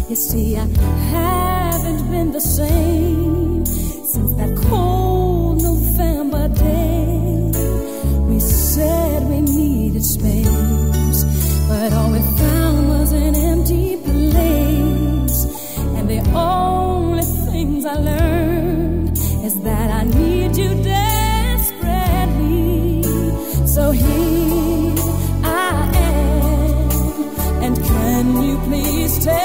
You see, I haven't been the same since that cold November day. We said we needed space, but all we found was an empty place. And the only things I learned is that I need you desperately. So here I am, and can you please tell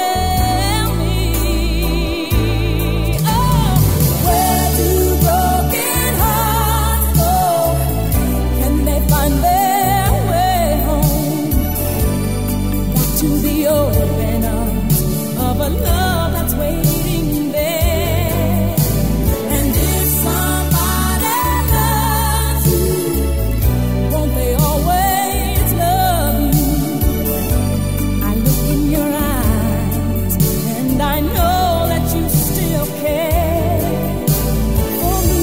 a love that's waiting there? And if somebody loves you, won't they always love you? I look in your eyes and I know that you still care for me.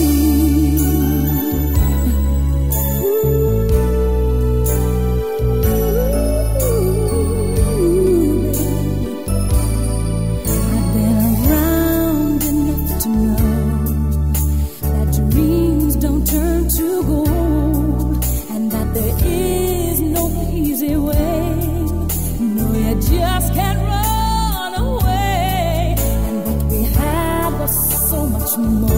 Just can't run away, and what we had was so much more.